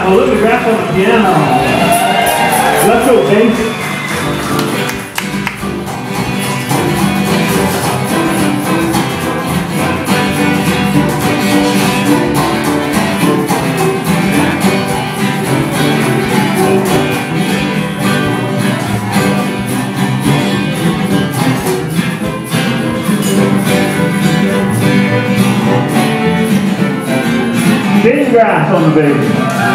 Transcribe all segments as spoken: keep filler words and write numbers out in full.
got bluegrass on the piano. Let's go, bass. Bluegrass on the bass.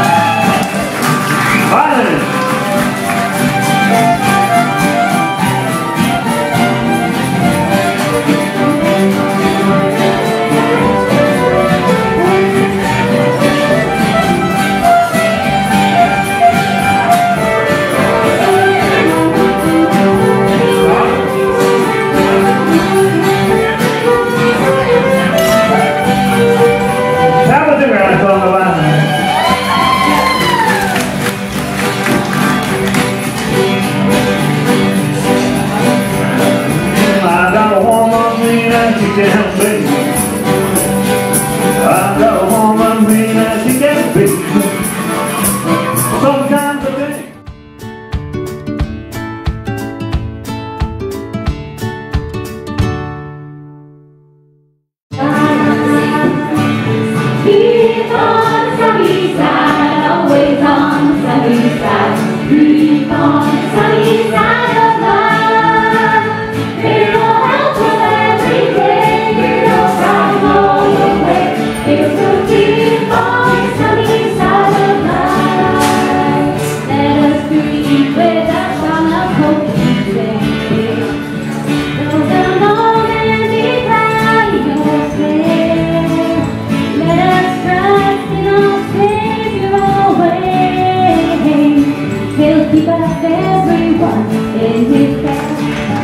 Violin. Can be. I got a woman mean as she can be. Sometimes I think. Keep on sunny side, always on sunny side. Keep on sunny side of life. It'll help with every day. Keep on sunny side of life. Let us breathe with us on a holy day. Those alone and divine your prayer. Let us trust in our Savior always. He'll keep us everyone in His care.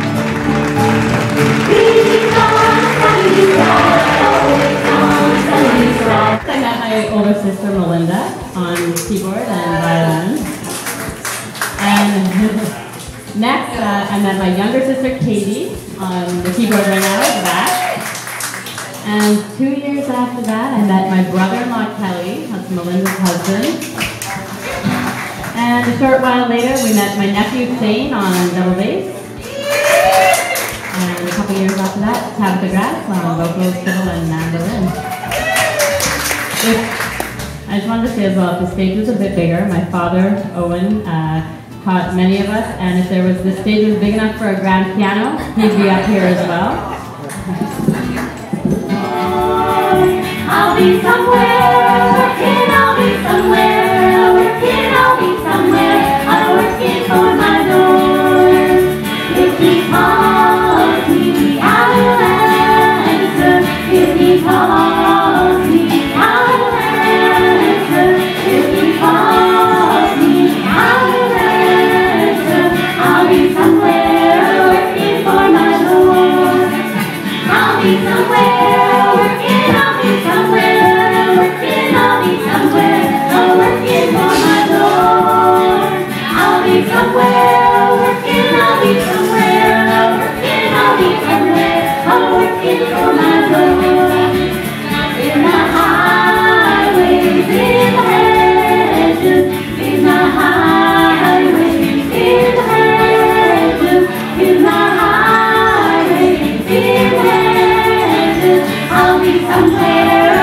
Keep on sunny side, always on sunny side. I met my older sister Melinda on keyboard and violin. And next, uh, I met my younger sister Katie on the keyboard right now at the back. And two years after that, I met my brother-in-law Kelly, that's Melinda's husband. And a short while later, we met my nephew Shane on double bass. And a couple years after that, Tabitha Grass on vocals, fiddle, and mandolin. If, I just wanted to say as well, if the stage was a bit bigger, my father, Owen, uh, taught many of us, and if there was, the stage was big enough for a grand piano, he'd be up here as well. I'll be somewhere, working, I'll be somewhere, working, I'll be somewhere, I'm working for my Lord. If He calls me, I will answer. If He calls me, I will answer. If He calls me, I will answer. I'll be somewhere, working for my Lord. I'll be somewhere, working, I'll be somewhere, working, I'll be somewhere, I'm working for my Lord. I'll be somewhere, working, I'll be somewhere, working, I'll be somewhere, I'm working for my Lord. In the highways, in the hedges, in the highways, in the hedges, in the highways, in the hedges, I'll be somewhere.